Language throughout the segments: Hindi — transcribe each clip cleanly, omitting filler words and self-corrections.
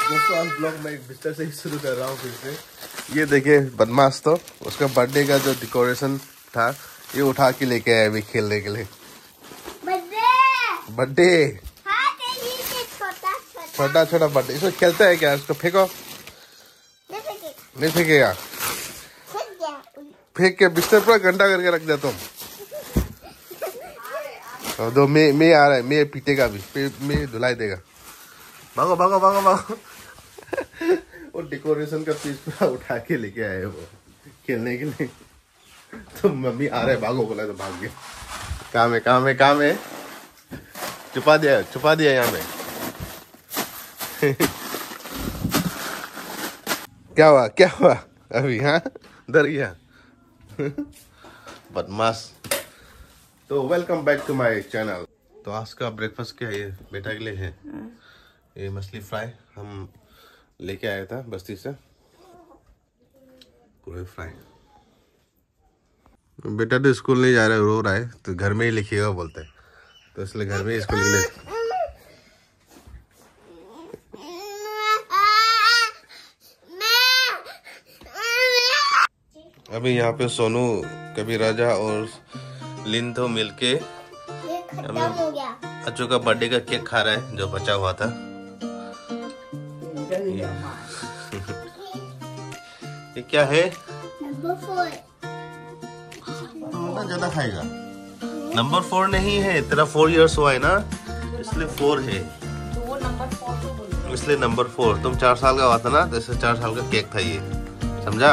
दोस्तों आज ब्लॉग मैं बिस्तर से ही शुरू कर रहा हूँ फिर से। ये देखिए बदमाश तो उसका बर्थडे का जो डेकोरेशन था ये उठा के लेके आया अभी खेलने के लिए। बर्थडे छोटा छोटा बर्थडे, इसको खेलता है क्या? इसको फेंको। नहीं फेंकेगा, फेंक के बिस्तर पर गंदा करके रख दे तुम। दो मैं आ रहा है, मैं पीटेगा भी, मैं धुलाई देगा। भागो भागो भागो भागो। वो डेकोरेशन का पीस पूरा उठा के लेके आए वो खेलने के लिए। तो मम्मी आ रहे भागो बोला तो भाग गए। काम है काम है काम है, छुपा दिया यहाँ पे। क्या हुआ अभी? हाँ डर गया। बदमाश। तो welcome back to my channel. तो आज का ब्रेकफास्ट क्या है? ये बेटा के लिए है ये मछली फ्राई, हम लेके आया था बस्ती से, पूरे फ्राई। बेटा तो स्कूल नहीं जा रहा है, रो रहा है, तो घर में ही लिखिएगा बोलते हैं, तो इसलिए घर में ही स्कूल लिख। अभी यहाँ पे सोनू, कबीर राजा और लिंथो मिलके अच्चू का बर्थडे का केक खा रहा है जो बचा हुआ था। ये क्या है? ज्यादा खाएगा। नंबर 4 नहीं है, तेरा 4 इयर्स हुआ है ना, इसलिए 4 है, इसलिए नंबर 4। तुम 4 साल का हुआ था ना, तो इससे 4 साल का केक था ये, समझा?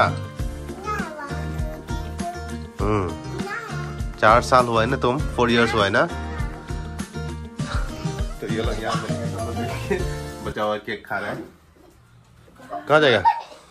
4 साल हुआ है ना तुम, 4 इयर्स हुआ है ना। तो ये लोग यहाँ बचा हुआ केक खा रहा है। कहाँ जाएगा?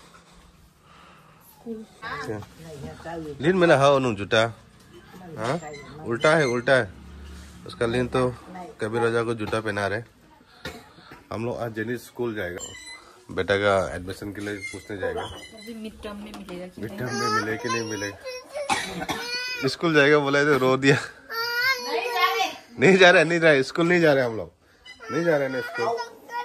लिन में ना हाँ उन्होंने जूता, हाँ उल्टा है उसका। लिन तो कबीर राजा को जूता पहना रहे। हम लोग आज जेनिस स्कूल जाएगा, बेटा का एडमिशन के लिए पूछने जाएगा। मिड टर्म में मिले कि नहीं मिले। स्कूल जाएगा बोला तो रो दिया। नहीं जा रहे स्कूल नहीं जा रहे हम लोग, नहीं जा रहे ना स्कूल,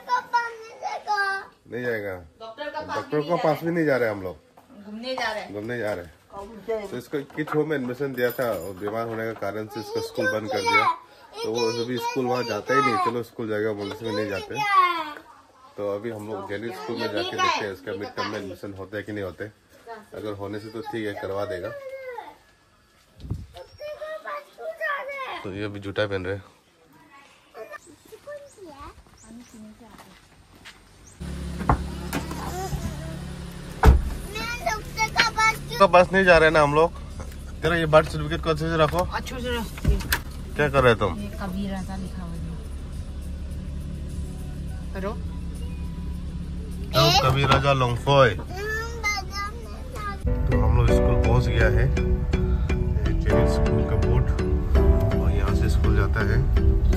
नहीं जाएगा। डॉक्टर के पास भी नहीं जा रहे हम लोग, घूमने जा रहे हैं। तो इसको किड होम में एडमिशन दिया था और बीमार होने का कारण से इसको स्कूल बंद कर दिया, तो वो अभी स्कूल वहाँ जाता ही नहीं। चलो स्कूल जाएगा बोलने से नहीं जाते। तो अभी हम लोग जेनिस स्कूल में जाके देखते हैं इसका मिड टर्म में एडमिशन होता है कि नहीं होते। अगर होने से तो ठीक है, करवा देगा। तो ये अभी जूता पहन रहे। का बस नहीं जा रहे ना हम लोग। तेरा ये बर्थ सर्टिफिकेट को अच्छे से रखो। अच्छे से क्या कर रहे तुम? कबीर राजा लिखा हुआ है। कबीर राजा लोंगफोय। तो हम लोग स्कूल पहुंच गया है, जेनिस स्कूल का बोर्ड, और यहाँ से स्कूल जाता है।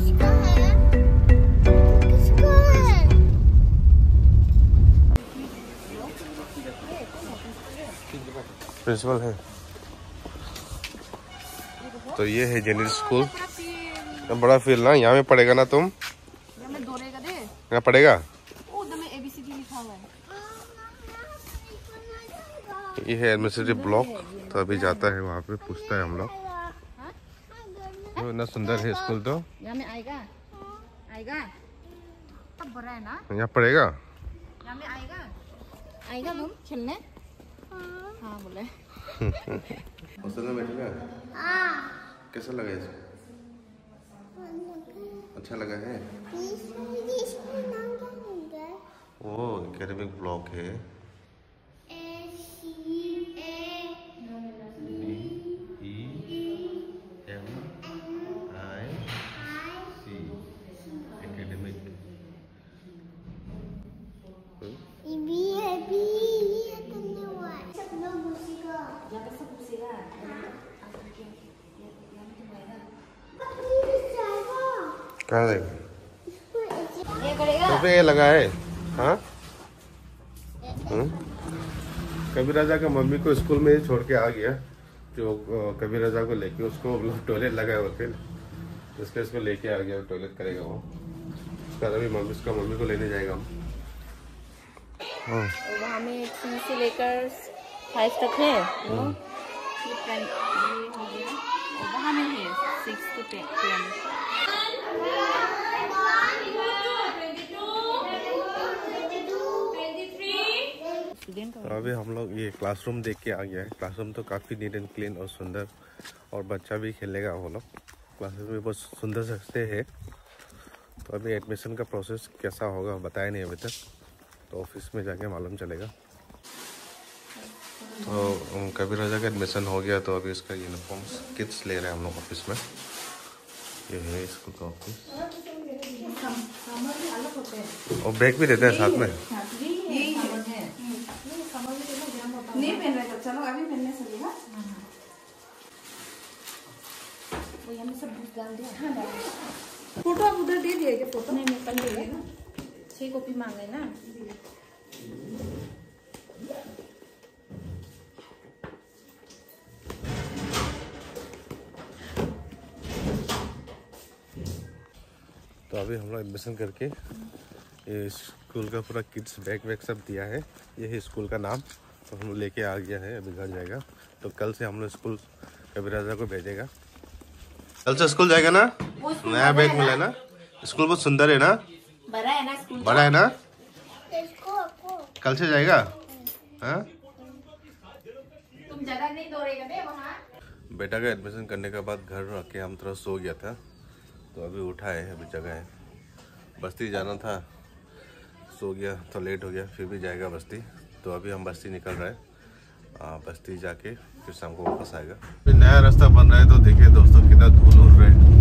प्रिंसिपल है। तो ये है जेनिस स्कूल, बड़ा फील्ड ना, यहाँ में पढ़ेगा ना तुम? यहाँ पढ़ेगा। ये है एडमिनिस्ट्रेटिव ब्लॉक। तो अभी जाता है वहाँ पे, पूछता है हम लोग। इतना सुंदर है स्कूल। तो यहाँ में आएगा यहाँ पढ़ेगा, यहाँ में आएगा तुम खेलने। हाँ बोले। हॉस्टल में बैठेगा। कैसा लगा इसको? अच्छा लगा है। ओ एकेडमिक ब्लॉक है। कहाँ तो पे ये लगा है। हाँ कबीर राजा का मम्मी को स्कूल में ही छोड़ के आ गया, जो कबीर राजा को लेके उसको टॉयलेट लगा है होते, इसके इसको लेके आ गया, टॉयलेट करेगा वो। उसका अभी उसका मम्मी को लेने जाएगा हम। वहाँ में 3 से लेकर 5 तक है। ये हो गया, और वहाँ में है 6 to 10। तो अभी हम लोग ये क्लासरूम देख के आ गया है। क्लासरूम तो काफ़ी नीट एंड क्लीन और सुंदर, और बच्चा भी खेलेगा वो लोग। क्लासरूम भी बहुत सुंदर से है। तो अभी एडमिशन का प्रोसेस कैसा होगा बताया नहीं अभी तक, तो ऑफिस में जाके मालूम चलेगा। तो कबीर राजा का एडमिशन हो गया, तो अभी इसका यूनिफॉर्म्स किट्स ले रहे हैं हम लोग ऑफिस में। ये है स्कूल का ऑफिस, और बैग भी देते हैं साथ में। नहीं पहन रहे तो चलो अभी पहनने चलेगा। वो यहाँ सब बुक डाल दिया। हाँ डाल। फोटो आप उधर दे दिए क्या? फोटो नहीं कल दे दिए ना, 6 कॉपी मांगे ना। तो अभी हम लोग एडमिशन करके ये स्कूल का पूरा किड्स बैग वैग सब दिया है। ये है स्कूल का नाम। तो हम लोग लेके आ गया है, अभी घर जाएगा। तो कल से हम लोग स्कूल कबीर राजा को भेजेगा। कल से स्कूल जाएगा ना, नया बैग मिला ना। स्कूल बहुत सुंदर है ना, बड़ा है ना स्कूल, बड़ा है ना। कल से जाएगा। हाँ, तुम ज्यादा नहीं दौड़ेगा बे वहाँ। बेटा का एडमिशन करने के बाद घर आके हम थोड़ा सो गया था, तो अभी उठा है, अभी जगह है। बस्ती जाना था, सो गया तो लेट हो गया, फिर भी जाएगा बस्ती। तो अभी हम बस्ती निकल रहे हैं, बस्ती जाके फिर शाम को वापस आएगा। फिर नया रास्ता बन रहा है, तो देखिए दोस्तों कितना धूल उड़ रहा है।